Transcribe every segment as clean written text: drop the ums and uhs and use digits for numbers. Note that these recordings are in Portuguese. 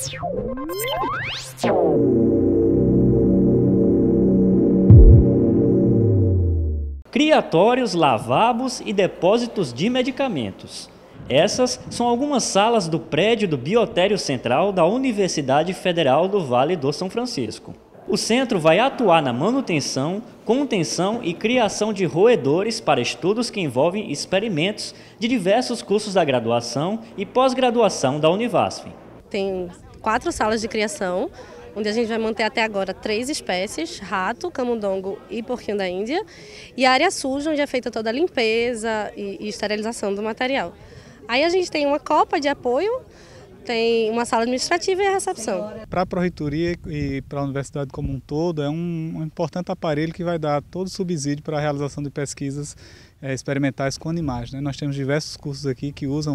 Criatórios, lavabos e depósitos de medicamentos. Essas são algumas salas do prédio do Biotério Central da Universidade Federal do Vale do São Francisco. O centro vai atuar na manutenção, contenção e criação de roedores para estudos que envolvem experimentos de diversos cursos da graduação e pós-graduação da Univasf. Tem 4 salas de criação, onde a gente vai manter até agora 3 espécies, rato, camundongo e porquinho da Índia, e a área suja, onde é feita toda a limpeza e esterilização do material. Aí a gente tem uma copa de apoio, tem uma sala administrativa e a recepção. Para a Pró-Reitoria e para a universidade como um todo, é um importante aparelho que vai dar todo o subsídio para a realização de pesquisas experimentais com animais, né? Nós temos diversos cursos aqui que usam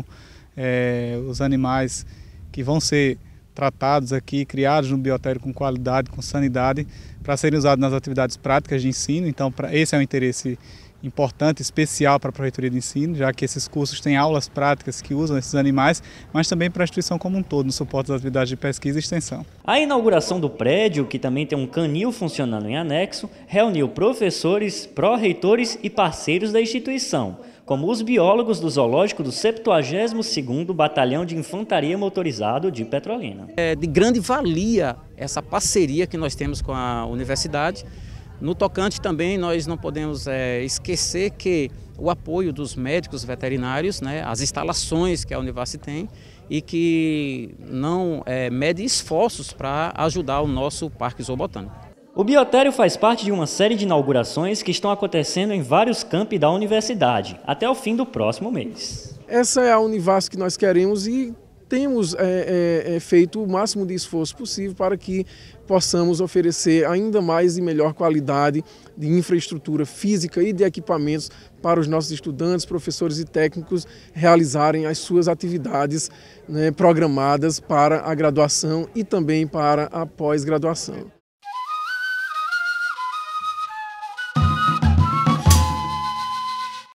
os animais que vão ser tratados aqui, criados no biotério com qualidade, com sanidade, para serem usados nas atividades práticas de ensino. Então, esse é um interesse importante, especial para a Pró-Reitoria de Ensino, já que esses cursos têm aulas práticas que usam esses animais, mas também para a instituição como um todo, no suporte das atividades de pesquisa e extensão. A inauguração do prédio, que também tem um canil funcionando em anexo, reuniu professores, pró-reitores e parceiros da instituição, como os biólogos do Zoológico do 72º Batalhão de Infantaria Motorizado de Petrolina. É de grande valia essa parceria que nós temos com a universidade. No tocante também nós não podemos esquecer que o apoio dos médicos veterinários, né, as instalações que a Univasf tem e que não mede esforços para ajudar o nosso Parque Zoobotânico. O Biotério faz parte de uma série de inaugurações que estão acontecendo em vários campi da universidade, até o fim do próximo mês. Essa é a Univasf que nós queremos e temos feito o máximo de esforço possível para que possamos oferecer ainda mais e melhor qualidade de infraestrutura física e de equipamentos para os nossos estudantes, professores e técnicos realizarem as suas atividades, né, programadas para a graduação e também para a pós-graduação.